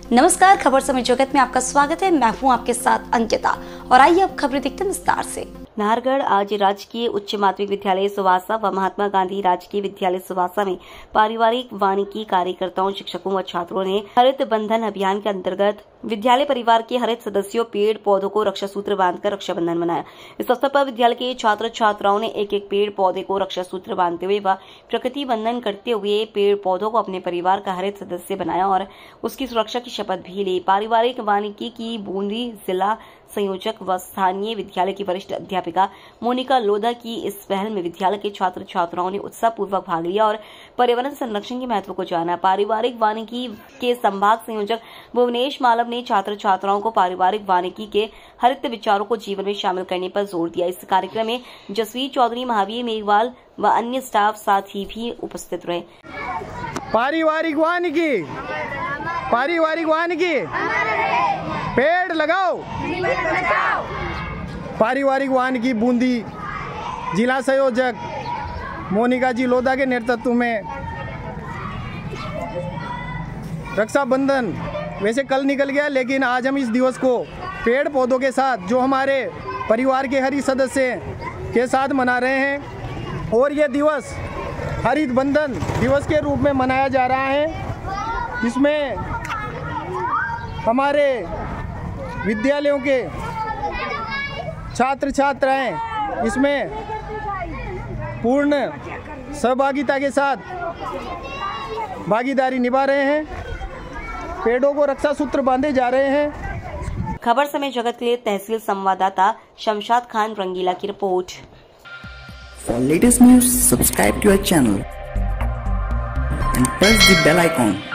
नमस्कार, खबर समय जगत में आपका स्वागत है। मैं हूं आपके साथ अंकिता और आइए अब खबरें देखते हैं विस्तार से। नाहरगढ़ आज राजकीय उच्च माध्यमिक विद्यालय सुवासा व महात्मा गांधी राजकीय विद्यालय सुवासा में पारिवारिक वानिकी कार्यकर्ताओं, शिक्षकों व छात्रों ने हरित बंधन अभियान के अंतर्गत विद्यालय परिवार के हरित सदस्यों पेड़ पौधों को रक्षा सूत्र बांधकर रक्षाबंधन मनाया। इस अवसर पर विद्यालय के छात्र छात्राओं ने एक एक पेड़ पौधे को रक्षा सूत्र बांधते हुए व प्रकृति बंधन करते हुए पेड़ पौधों को अपने परिवार का हरित सदस्य बनाया और उसकी सुरक्षा की शपथ भी ली। पारिवारिक वानिकी की बूंदी जिला संयोजक व स्थानीय विद्यालय की वरिष्ठ अध्यापिका मोनिका लोधा की इस पहल में विद्यालय के छात्र छात्राओं ने उत्साहपूर्वक भाग लिया और पर्यावरण संरक्षण के महत्व को जाना। पारिवारिक वानिकी के संभाग संयोजक भुवनेश मालव ने छात्र छात्राओं को पारिवारिक वानिकी के हरित विचारों को जीवन में शामिल करने पर जोर दिया। इस कार्यक्रम में जसवीर चौधरी, महावीर मेघवाल व अन्य स्टाफ साथी भी उपस्थित रहे। पारिवारिक वानिकी पेड़ लगाओ, पारिवारिक वानिकी बूंदी जिला संयोजक मोनिका जी लोधा के नेतृत्व में रक्षाबंधन वैसे कल निकल गया, लेकिन आज हम इस दिवस को पेड़ पौधों के साथ जो हमारे परिवार के हरित सदस्य के साथ मना रहे हैं और ये दिवस हरित बंधन दिवस के रूप में मनाया जा रहा है। इसमें हमारे विद्यालयों के छात्र छात्राएं इसमें पूर्ण सहभागिता के साथ भागीदारी निभा रहे हैं। पेड़ों को रक्षा सूत्र बांधे जा रहे हैं। खबर समय जगत के लिए तहसील संवाददाता शमशाद खान रंगीला की report. For latest news, subscribe to our channel and press the bell icon.